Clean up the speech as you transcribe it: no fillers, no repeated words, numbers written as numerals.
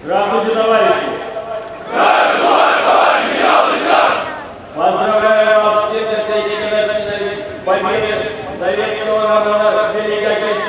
Здравствуйте, товарищи! Товарищ генерал лейтенант! Поздравляю вас всех с этой победы советского народа в Великой Отечественной